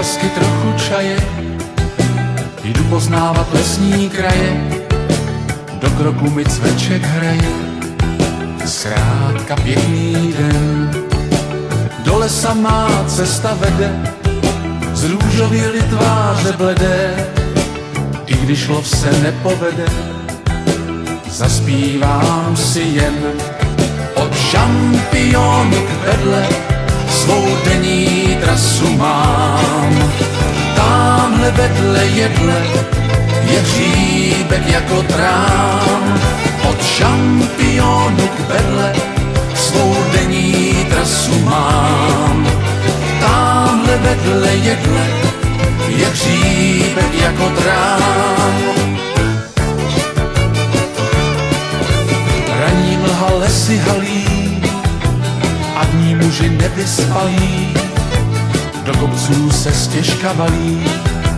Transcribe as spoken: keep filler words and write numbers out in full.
otazky, trochu čaje, jdu poznávat lesní kraje, do kroku mi cveček hraje, zkrátka pěkný den. Do lesa má cesta vede, z růžověly tváře bledé, i když lov se nepovede, zaspívám si jen od šampionek vedle, svou denní trasu mám. Támhle vedle jedle je hříbek jako trám, od šampionek vedle svou denní trasu mám. Támhle vedle jedle je hříbek jako trám. Raní mlha lesy halí a dní muži nevyspalí, do kopců se stěžka valí,